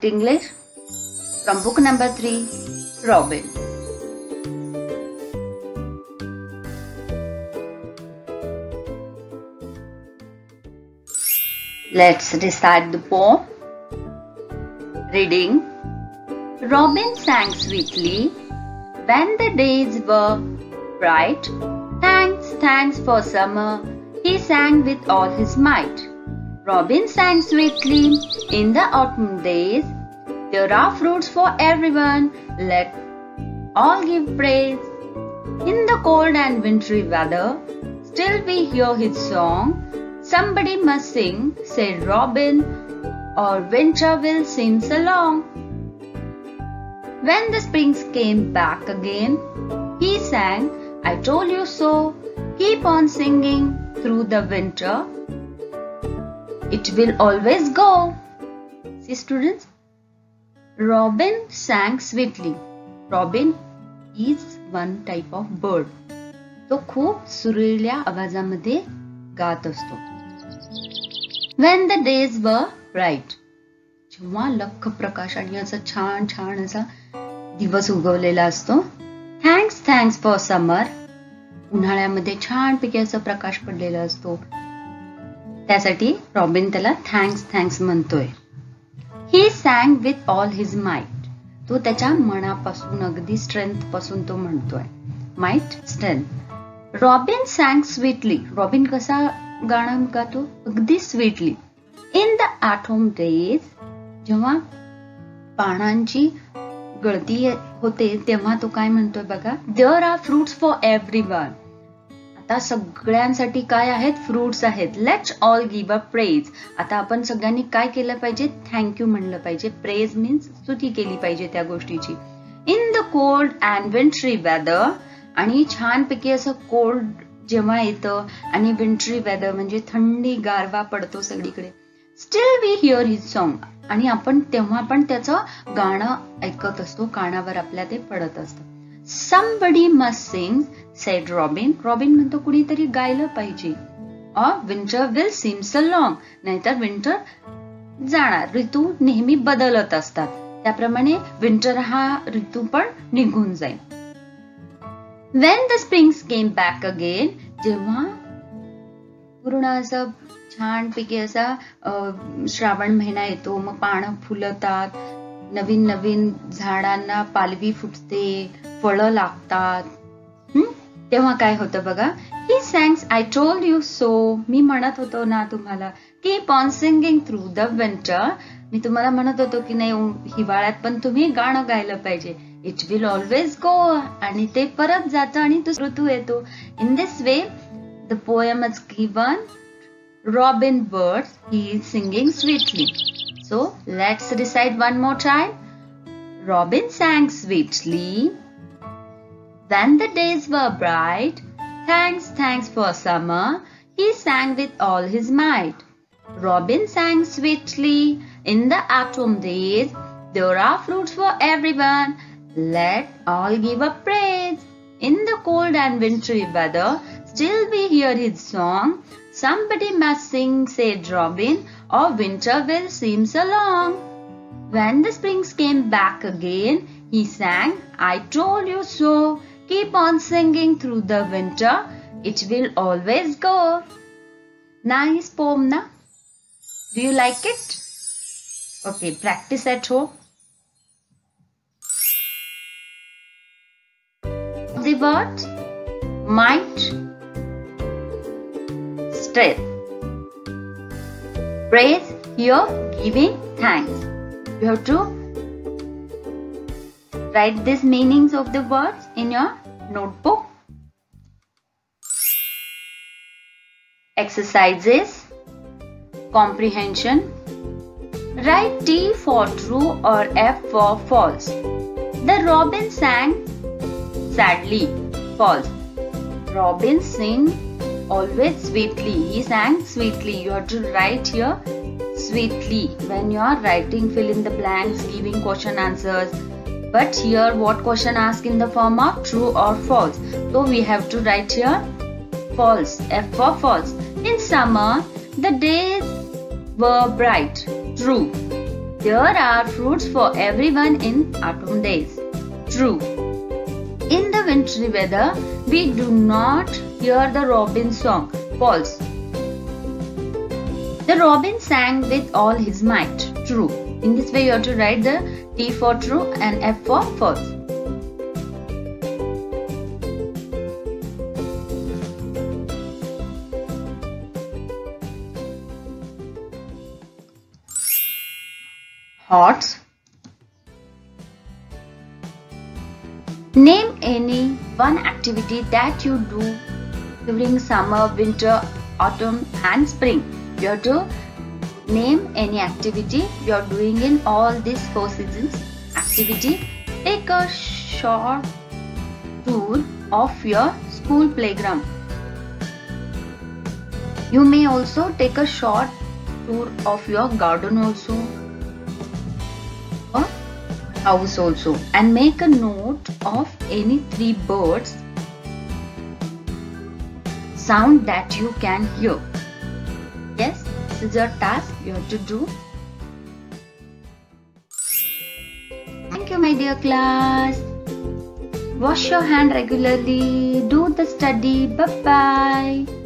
English from book number 3, Robin. Let's recite the poem. Reading. Robin sang sweetly when the days were bright. Thanks, thanks for summer, he sang with all his might. Robin sang sweetly in the autumn days. There are fruits for everyone, let all give praise. In the cold and wintry weather, still we hear his song. Somebody must sing, said Robin, or winter will seem so long. When the springs came back again, he sang, I told you so. Keep on singing through the winter. It will always go. See students, Robin sang sweetly. Robin is one type of bird. तो खूप सुरील्या आवाजामध्ये गात असतो. When the days were bright, जेव्हा लख प्रकाश आणि असा छान छान असा दिवस उगवलेला असतो. Thanks, thanks for summer. उन्हाळ्यामध्ये छान पैकी असा प्रकाश पडलेला असतो. त्यासाठी रॉबिन त्याला थँक्स थँक्स म्हणतोय. He sang with all his might. तो त्याच्या मनापासून अगदी स्ट्रेंथ पासून तो म्हणतोय. Might, strength. Robin sang sweetly. Robin कसा गाणं गातो? अगदी sweetly. In the autumn days, जेव्हा पानांची गळती होते तेव्हा तो काय म्हणतोय बघा. There are fruits for everyone. आता सगळ्यांसाठी काय आहेत? फ्रुट्स आहेत. Let's all give a praise. आता आपण सगळ्यांनी काय केलं पाहिजे? थँक्यू म्हणलं पाहिजे. प्रेज मीन्स स्तुती केली पाहिजे त्या गोष्टीची. In the cold and wintry weather, आणि छानपैकी असं कोल्ड जेव्हा येतं आणि विंटरी वेदर म्हणजे थंडी गारवा पडतो सगळीकडे. Still we hear his song. आणि आपण तेव्हा पण त्याचं गाणं ऐकत असतो. कानावर आपल्या ते पडत असतं. Somebody must sing, said Robin. Robin म्हणतो कुणीतरी गायलं पाहिजे. Or winter will seem so long. नाहीतर विंटर जाणार. ऋतू नेहमी बदलत असतात. त्याप्रमाणे विंटर हा ऋतू पण निघून जाईल. When the springs came back again, जेव्हा पूर्ण असं छानपैकी असा श्रावण महिना येतो, मग पानं फुलतात, नवीन नवीन झाडांना पालवी फुटते, फळं लागतात. तेव्हा काय होतं बघा. He sang, I told you so. मी म्हणत होतो ना तुम्हाला. Keep on singing through the winter. मी तुम्हाला म्हणत होतो की नाही हिवाळ्यात पण तुम्ही गाणं गायलं पाहिजे. It will always go. आणि ते परत जातं आणि दुसरा ऋतू येतो. In this way, the poem is given Robin words. He is singing sweetly. So let's recite one more time. Robin sang sweetly when the days were bright. Thanks, thanks for summer. He sang with all his might. Robin sang sweetly in the autumn days. There are fruits for everyone. Let all give a praise. In the cold and wintry weather, still we hear his song. Somebody must sing, said Robin, or winter will seem so long. When the springs came back again, he sang, I told you so. Keep on singing through the winter. It will always go. Nice poem, na? Do you like it? Okay, practice at home. The words might, strength, praise, here giving thanks. You have to write these meanings of the words in your notebook. Exercises. Comprehension. Write T for true or F for false. The robin sang sadly. False. Robin sing always sweetly. He sang sweetly. You have to write here sweetly. When you are writing, fill in the blanks, giving question answers. But here what question asked in the form of true or false. So we have to write here false. F for false. In summer, the days were bright. True. There are fruits for everyone in autumn days. True. In the wintry weather, we do not hear the robin song. False. The robin sang with all his might. True. In this way, you have to write the T for true and F for false. Hordes. Name any one activity that you do during summer, winter, autumn and spring. You have to name any activity you are doing in all these 4 seasons. Activity. Take a short tour of your school playground. You may also take a short tour of your garden also, or house also, and make a note of any 3 birds sound that you can hear. Yes, this is your task you have to do. Thank you, my dear class. Wash your hand regularly. Do the study. Bye-bye.